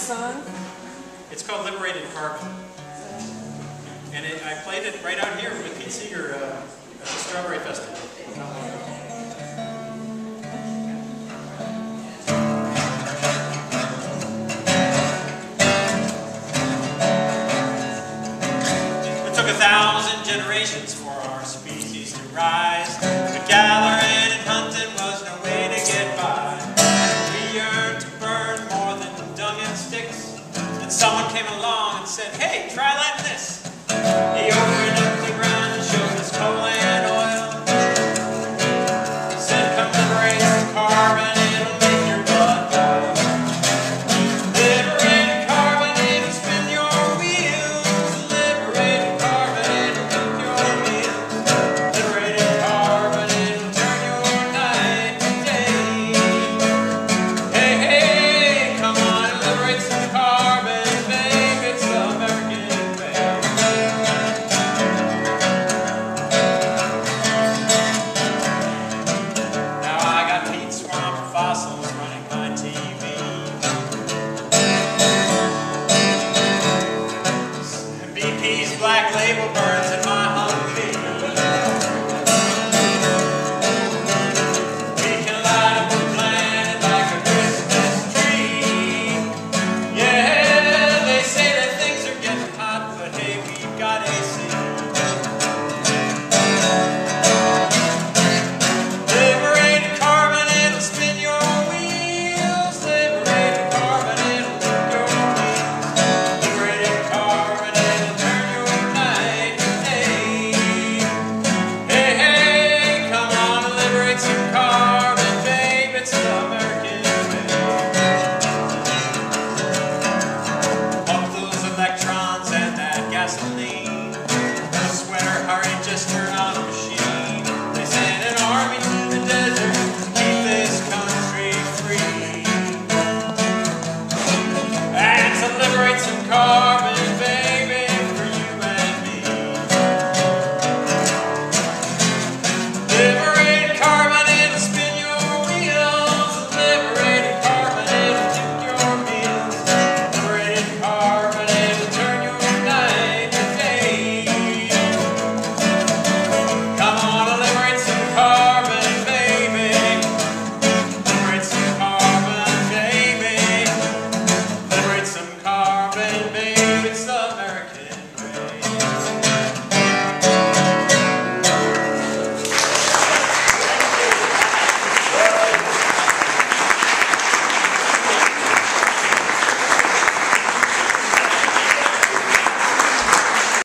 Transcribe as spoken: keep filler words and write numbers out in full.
song? It's called Liberated Park. And it, I played it right out here with Pete Seeger uh, at the Strawberry Festival. It took a thousand generations for our species to rise, but gathering and hunting was no way to get by. We yearned to burn more than dung and sticks, and someone came along and said, "Hey, try lighting